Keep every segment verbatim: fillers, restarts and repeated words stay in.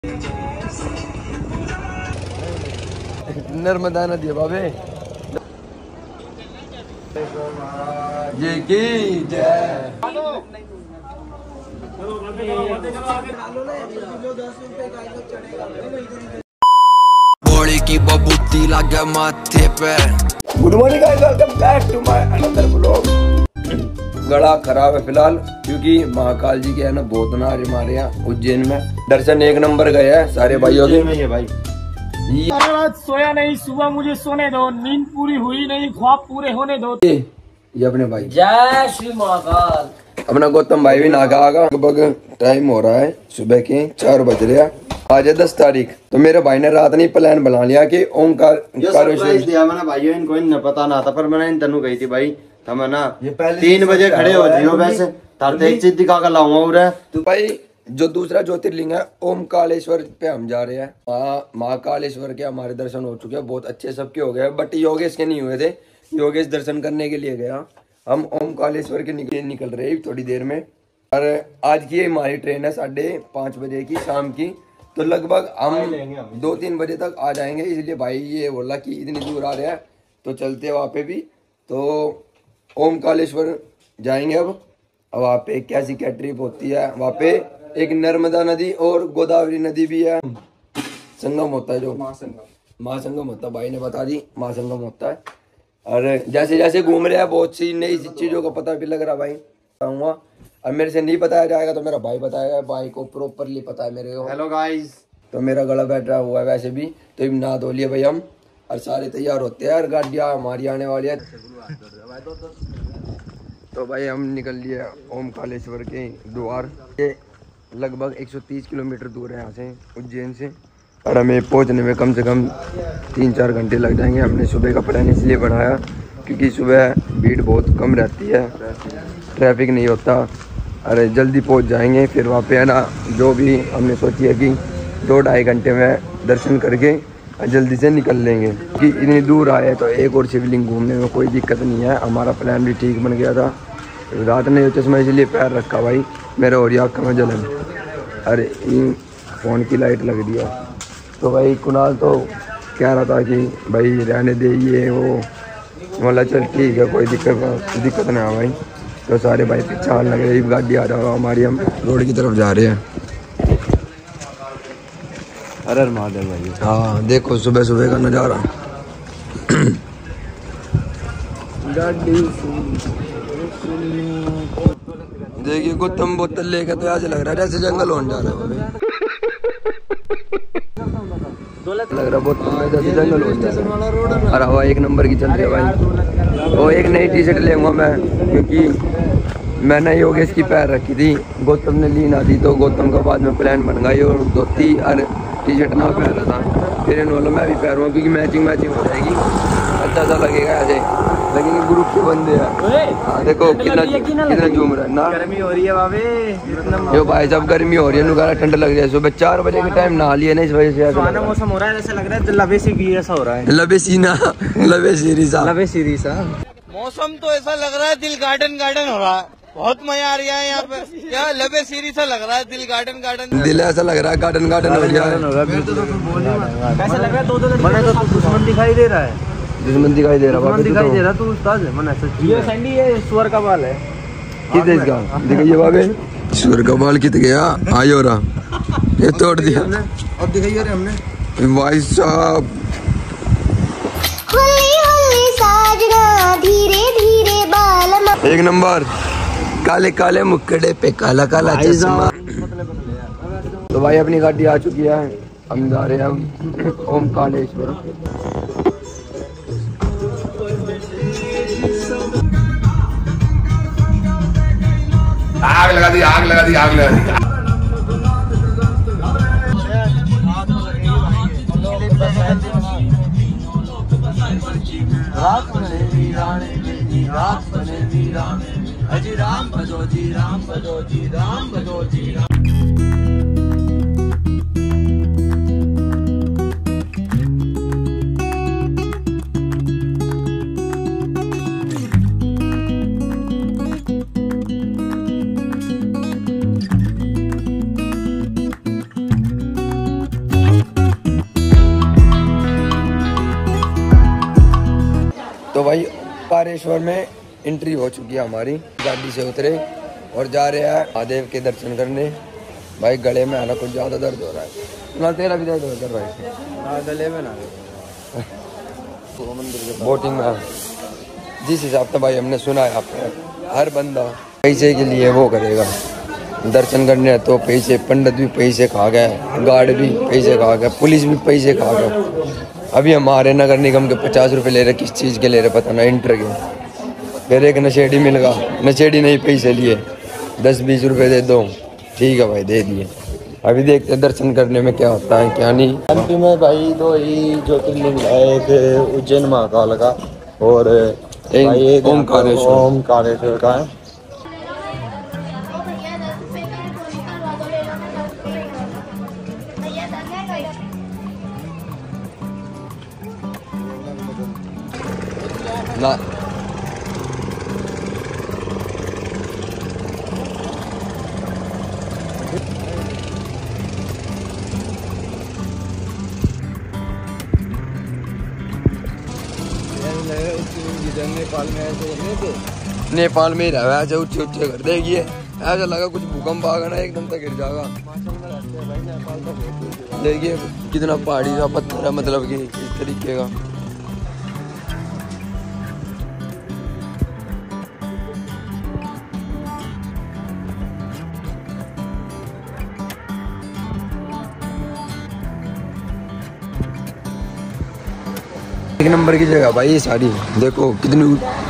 नर्मदा नदी है बाबे ये की जय। घोड़ी की बबूती लगे माथे पे। Good morning guys, welcome back to my another vlog. गला खराब है फिलहाल क्योंकि महाकाल जी के है ना बहुत नारे मारे हैं उज्जैन में। दर्शन एक नंबर गए हैं सारे भाइयों के भाई। रात सोया नहीं, सुबह मुझे सोने दो, नींद पूरी हुई नहीं, ख्वाब पूरे होने दो। ये, ये अपने भाई जय श्री महाकाल। अपना गौतम भाई भी नागा आगा। लगभग टाइम हो रहा है सुबह के चार बज रहे हैं। आज है दस तारीख। तो मेरे भाई ने रात नहीं प्लान बना लिया कि ओमकार दिया मैंने भाइयों इनको इन पता ना था, पर मैंने इन तनु गई थी भाई हम ना तीन बजे खड़े हो जियो वैसे तारते एक चीज दिखा कर लाऊंगा उरे। तो भाई जो दूसरा ज्योतिर्लिंग है ओमकालेश्वर पे हम जा रहे हैं। महाकालेश्वर के हमारे दर्शन हो चुके हैं, बहुत अच्छे सबके हो गए, बट योगेश के नहीं हुए थे। योगेश दर्शन करने के लिए गया। हम ओमकालेश्वर के निकल निकल रहे हैं थोड़ी देर में। और आज की हमारी ट्रेन है साढ़े पाँच बजे की शाम की। तो लगभग हम दो तीन बजे तक आ जाएंगे। इसलिए भाई ये बोला कि इतनी दूर आ रहे हैं तो चलते हैं वहाँ पे भी। तो ओमकालेश्वर जाएंगे अब। अब वहाँ पे कैसी क्या ट्रिप होती है। वहाँ पे एक नर्मदा नदी और गोदावरी नदी भी है, संगम होता है जो महासंगम होता है। भाई ने बता दी महासंगम होता है। और जैसे जैसे घूम रहे हैं बहुत सी नई चीज़ों का पता भी लग रहा भाई। बताऊँगा अब मेरे से नहीं बताया जाएगा तो मेरा भाई बताएगा। भाई को प्रॉपरली पता है मेरे को। Hello guys. तो मेरा गला बैठा हुआ है वैसे भी। तो नहा धो लिए भाई हम और सारे तैयार होते हैं। और गाड़ियाँ हमारी आने वाली है। तो भाई हम निकल लिए ओमकालेश्वर के द्वार। ये लगभग एक सौ तीस किलोमीटर दूर है यहाँ से उज्जैन से। और हमें पहुँचने में कम से कम तीन चार घंटे लग जाएंगे। हमने सुबह का प्लान इसलिए बढ़ाया क्योंकि सुबह भीड़ बहुत कम रहती है, ट्रैफिक नहीं होता। अरे जल्दी पहुँच जाएंगे। फिर वहाँ पे है ना जो भी हमने सोची है कि दो ढाई घंटे में दर्शन करके जल्दी से निकल लेंगे कि इतनी दूर आए तो एक और शिवलिंग घूमने में कोई दिक्कत नहीं है। हमारा प्लान भी ठीक बन गया था। रात ने चश्मा इसलिए पैर रखा भाई मेरा और आँख में जलन। अरे फ़ोन की लाइट लग रही है। तो भाई कुणाल तो कह रहा था कि भाई रहने दे ये वो। बोला चल ठीक है कोई दिक्कत दिक्कत ना है भाई। तो सारे भाई पीछे हाल लग रही गाड़ी आ रहा हमारी। हम रोड की तरफ जा रहे हैं। अरे महादेव भाई हाँ देखो सुबह सुबह का नज़ारा। देखिए गौतम बोतल लेकर तो ऐसे लग रहा है जैसे जंगल होने जा रहा है। लग रहा बोतल में जैसे जंगल होने जा रहा है। और हवा एक नंबर की चल रही है भाई। वो एक नई टी शर्ट लेंगा मैं क्योंकि मैंने योगेश की पैर रखी थी, गौतम ने ली ना दी। तो गौतम का बाद में प्लान बन गया और धोती और टी शर्ट ना पहन रहा था। फिर इन्होंने मैं भी पहनूँगा क्योंकि मैचिंग मैचिंग हो जाएगी, अच्छा सा लगेगा ऐसे। लेकिन ग्रुप के बंदे हैं। हाँ देखो कितना कितना झूम रहा है ना। गर्मी हो रही है बाबे। यो भाई साहब गर्मी हो रही है नुकारा ठंड लग रही है। सुबह चार बजे के टाइम नहा लिया ना इस वजह से सुहाना मौसम हो रहा है। जैसे लग रहा है लबे सी ऐसा हो रहा है। लबे सीना लबे सीरीसा लबे सीरीसा। मौसम तो ऐसा लग रहा है दिल गार्डन गार्डन हो रहा है। बहुत मजा आ रहा है यहाँ पे। क्या लबे सीरी सा लग रहा है दिल गार्डन गार्डन। दिल ऐसा लग रहा है गार्डन गार्डन हो गया है। कैसा लग रहा है? दो दो मैंने तो दुश्मन दिखाई दे रहा है। दुश्मन दिखाई दे रहा है दिखाई दे रहा तू उस्ताद है। मैंने ये सैंडी ये सुअर का बाल है। किस देश का दिखाइए बाबे। सुअर का बाल कित गया आयो रहा ये तोड़ दिया। अब दिखाइए हमने भाई साहब धीरे धीरे बाल एक नंबर। काले काले मुक्कड़े पे काला काला चश्मा। तो भाई अपनी गाड़ी आ चुकी है। हम जा रहे हैं ओमकालेश्वर। आग लगा दी आग लगा दी आग लगा दी। राम भजो जी राम भजो जी राम भजो जी राम। तो भाई पारेश्वर में एंट्री हो चुकी है हमारी, गाड़ी से उतरे और जा रहे हैं महादेव के दर्शन करने। भाई गले में आना कुछ ज्यादा दर्द हो रहा है ना, तेरा भी दर्द हो रहा है भाई गले में ना बोटिंग में। जिस हिसाब से भाई हमने सुना है आपने, हर बंदा पैसे के लिए वो करेगा दर्शन करने, तो पैसे, पंडित भी पैसे खा गए, गार्ड भी पैसे खा गए, पुलिस भी पैसे खा गए। अभी हमारे नगर निगम के पचास रुपए ले रहे, किस चीज़ के ले रहे पता ना, इंटर के। फिर एक नशेड़ी मिल गया, नशेड़ी नहीं पैसे लिए, दस बीस रुपए दे दो, ठीक है भाई दे दिए। अभी देखते दर्शन करने में क्या होता है क्या नहीं। एमपी में भाई दो ही ज्योतिर्लिंग है, एक उज्जैन महाकाल का और एक ओमकारेश्वर ओमकारेश्वर का है। ना नेपाल में ऐसे नेपाल में ही रहा है, ऐसे ऊंचे ऊंचे कर देगी, ऐसा लगा कुछ भूकंप आ गया ना एकदम तक गिर जाएगा। देखिए कितना पहाड़ी का पत्थर है, मतलब कि इस तरीके का। एक नंबर की जगह भाई ये सारी, देखो कितनी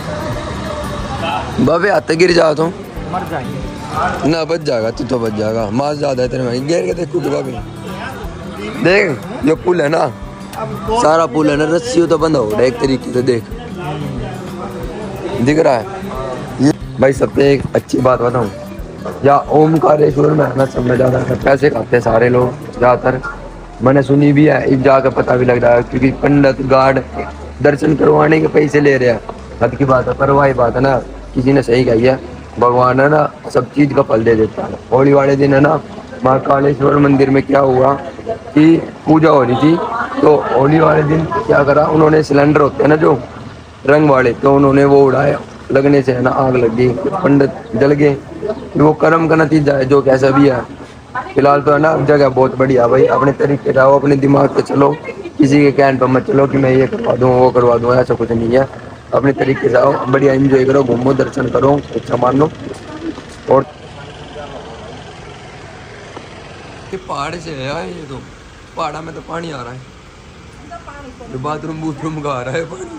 बाबे हाथ गिर जाओ तो मर जाएंगे ना, बच जाएगा तू तो बच जाएगा, मास ज्यादा है तेरे में। गिर के देखो बाबे, देख जो पुल है ना, सारा पुल है ना, रस्सी तो बंद हो रहा है एक तरीके से, देख दिख रहा है ये। भाई सबसे एक अच्छी बात बताऊं, या ओमकारेश्वर में आना सब में ज्यादा पैसे खाते हैं सारे लोग ज्यादातर, मैंने सुनी भी है, इस जाकर पता भी लग रहा है, क्योंकि पंडित गार्ड दर्शन करवाने के पैसे ले रहे हैं। हद की बात है, पर वही बात है ना, किसी ने सही कही है, भगवान है ना सब चीज का फल दे देता है। होली वाले दिन है ना, महाकालेश्वर मंदिर में क्या हुआ कि पूजा हो रही थी, तो होली वाले दिन क्या करा उन्होंने, सिलेंडर होते हैं ना जो रंग वाले, तो उन्होंने वो उड़ाया, लगने से है ना आग लग गई, पंडित जल गए। वो कर्म का नतीजा है, जो कैसा भी है। फिलहाल तो है ना जगह बहुत बढ़िया भाई, अपने तरीके जाओ, अपने दिमाग पे चलो, किसी के कहने पर मत चलो कि मैं ये करवा दूँ वो करवा दूँ, ऐसा कुछ नहीं है। अपने तरीके से आओ, बढ़िया एंजॉय करो, घूमो, दर्शन करो, अच्छा मान लो। और ये पहाड़ से है यार, ये तो पहाड़ा में तो पानी आ रहा है, बाथरूम बूथरूम का आ रहा है पानी।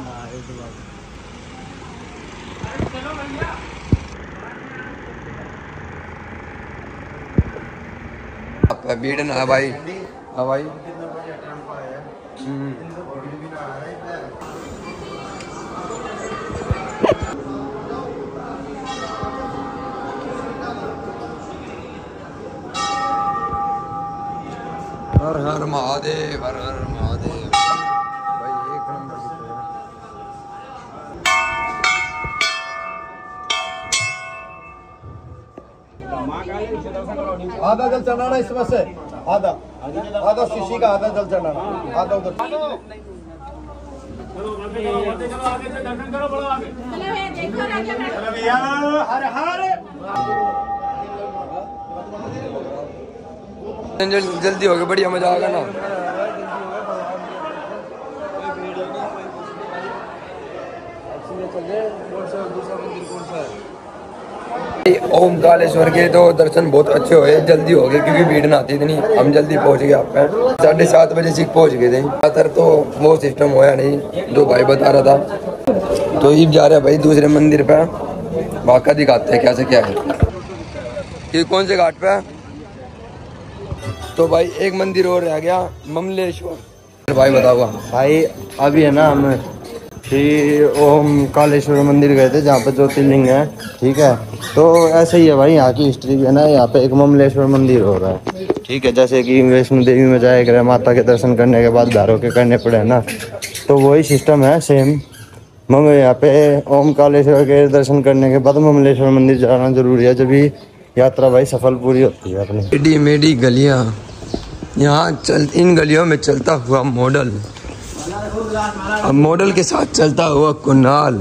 भीड़ ना भाई, हाँ भाई हर हर महादेव, हर हर महादेव भाई, एक नंबर आधा जल चढ़ाना इसमें से, आधा आधा शीशी का आधा जल चढ़ाना, आधा उधर। जल्दी हो गया, बढ़िया मजा आएगा ना। ओमकारेश्वर के तो दर्शन बहुत अच्छे हुए, जल्दी हो गए क्योंकि भीड़ ना थी इतनी, हम जल्दी पहुंच गए। आप साढ़े सात बजे से पहुंच गए थे, ज्यादातर तो वो सिस्टम होया नहीं जो भाई बता रहा था। तो ये जा रहे हैं भाई दूसरे मंदिर पे, वाका दिखाते हैं कैसे क्या है, ये कौन से घाट पे है। तो भाई एक मंदिर और रह गया, ममलेश्वर। भाई बताओ भाई अभी है ना हम श्री ओमकारेश्वर मंदिर गए थे, जहाँ पे ज्योतिर्लिंग है, ठीक है। तो ऐसे ही है भाई, यहाँ की हिस्ट्री भी है ना, यहाँ पे एक ममलेश्वर मंदिर हो रहा है, ठीक है। जैसे कि वैष्णो देवी में जाए कर माता के दर्शन करने के बाद धारों के करने पड़े ना, तो वही सिस्टम है सेम। मम यहाँ पे ओमकारेश्वर के दर्शन करने के बाद ममलेश्वर मंदिर जाना जरूरी है, जब भी यात्रा भाई सफल पूरी होती है अपनी। टेढ़ी मेढ़ी गलियाँ, यहाँ चल इन गलियों में चलता हुआ मॉडल अब मॉडल के साथ चलता हुआ कुणाल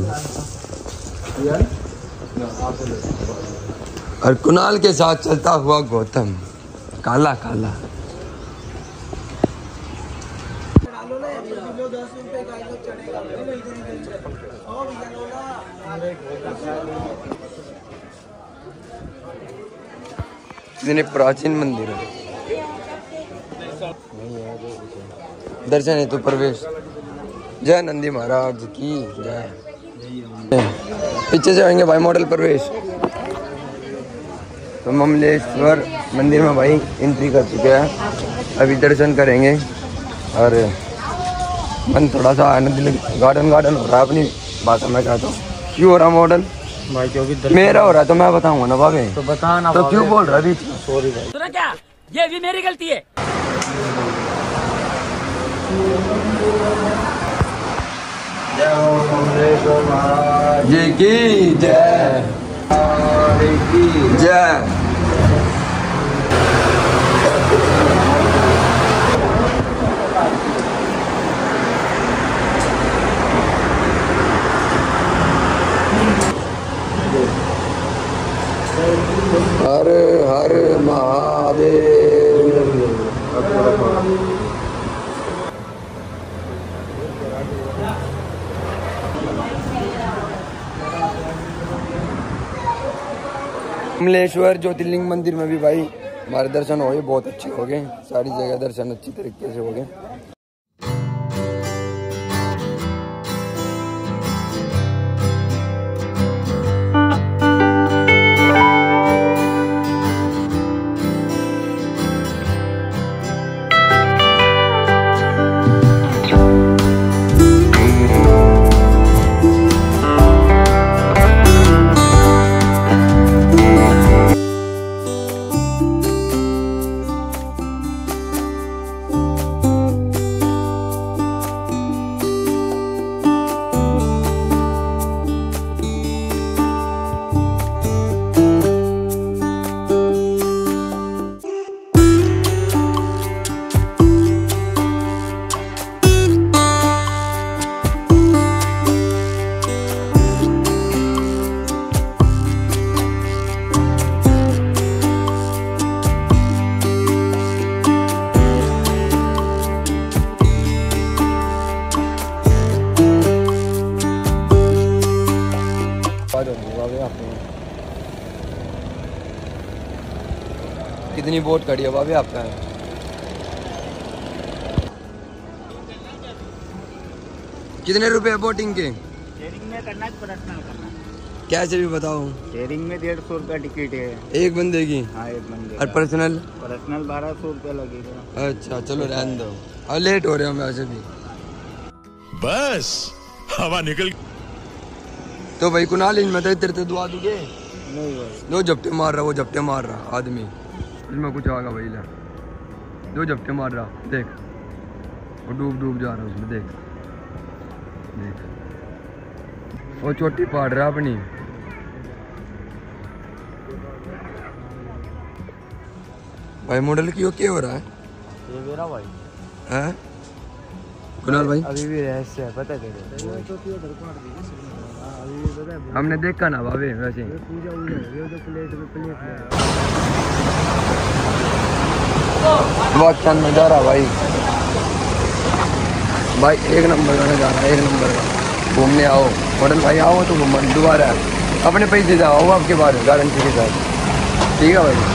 और कुणाल के साथ चलता हुआ गौतम। काला काला कितने प्राचीन मंदिर है। दर्शन है तो प्रवेश। जय नंदी महाराज की जय। पीछे से आएंगे भाई मॉडल प्रवेश। तो ममलेश्वर मंदिर में भाई एंट्री कर चुके हैं, अभी दर्शन करेंगे और मन थोड़ा सा आनंद गार्डन गार्डन हो रहा है अपनी भाषा में कहता हूँ। क्यों हो रहा मॉडल भाई? जो भी मेरा हो रहा है तो मैं बताऊंगा ना भाभी। तो बता ना। तो क्यों बोल रहा है? सॉरी भाई। सुना क्या, ये भी मेरी गलती है। जय हो ममलेश्वर महाराज ये की जय की जय। हर हर महादेव। कमलेश्वर ज्योतिर्लिंग मंदिर में भी भाई हमारे दर्शन हो गए, बहुत अच्छे हो गए। सारी जगह दर्शन अच्छी तरीके से हो गए। कितनी बोट खड़ी है भाभी आपका? कितने रुपए बोटिंग के? शेयरिंग में करना है, पर्सनल करना है। कैसे भी बताओ। शेयरिंग में डेढ़ सौ रुपया टिकट है एक बंदे की। हाँ, एक बंदे और पर्सनल? पर्सनल बारह सौ रुपया लगेगा। अच्छा चलो रहने दो, और लेट हो रहे हैं हम वैसे भी। बस हवा निकल। तो भाई कुणाल इनमें तो तेरे दुआ दूंगे। नहीं भाई, दो झपटे मार रहा, वो झपटे मार रहा आदमी। इसमें कुछ आगा भाई ला, दो झपटे मार रहा, देख वो डूब डूब जा रहा उसमें, देख देख वो चोटी पाड़ रहा अपनी। भाई मॉडल की वो क्या हो रहा है? ये मेरा भाई हैं कुणाल भाई? अभी भी रहस्य है, पता है? हमने देखा ना भाभी वैसे। बहुत अच्छा नज़ारा भाई, भाई एक नंबर का नज़ारा, एक नंबर का। घूमने आओ मॉडल भाई, आओ तो घूम दोबारा अपने पैसे जाओ आपके बारे गारंटी के साथ, ठीक है भाई।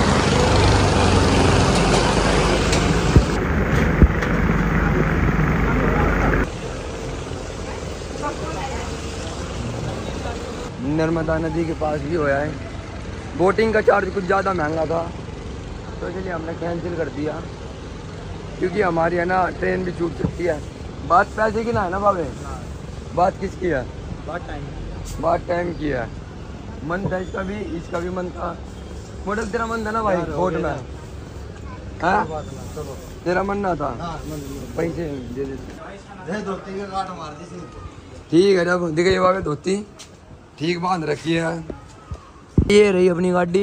नर्मदा नदी के पास भी होया है। बोटिंग का चार्ज कुछ ज़्यादा महंगा था तो इसलिए हमने कैंसिल कर दिया, क्योंकि हमारी है ना ट्रेन भी छूट सकती है। बात पैसे की ना है ना बाबे, बात किसकी है? बहुत टाइम बात टाइम की है। मन था इसका भी, इसका भी मन था। मॉडल तेरा मन था ना भाई बोट में? हाँ तेरा मन ना था? पैसे दे देते। ठीक है, जब दिख गई बाबे धोती ठीक बांध रखी है। ये रही अपनी गाड़ी।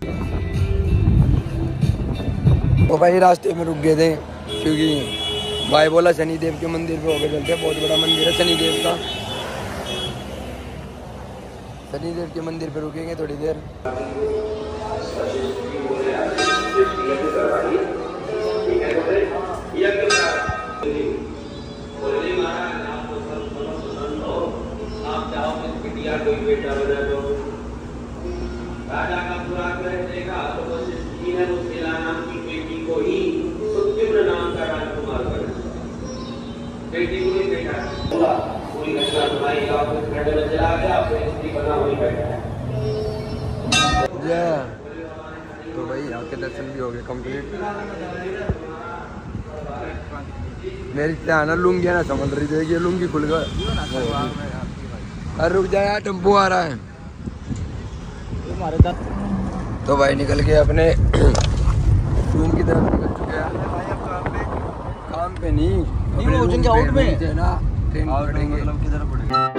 तो भाई रास्ते में रुक गए थे क्योंकि भाई बोला शनिदेव के मंदिर पे होके चलते हैं, बहुत बड़ा मंदिर है शनिदेव का। शनिदेव के मंदिर पे रुकेंगे थोड़ी देर। राजा का पूरा आग्रह देगा तो वशिष्ठ जी ने उस शीला नाम की बेटी को ही सुद्युम्न नाम का राजकुमार बनाया। बेटी को ही बेटा पूरी घटना सुनाई और उस खंड में चला गया, फिर स्त्री बना हुई बैठा है। तो भाई यहाँ के दर्शन भी हो गए कंप्लीट। मेरी क्या ना लुंगी है ना समझ रही थी, लुंगी खुल गया। अरे रुक जाए यार, टेम्पो आ रहा है। तो भाई निकल के अपने रूम की तरफ निकल चुके हैं। काम पे नहीं, नहीं वो आउट में ना ट्रेन पकड़ेंगे।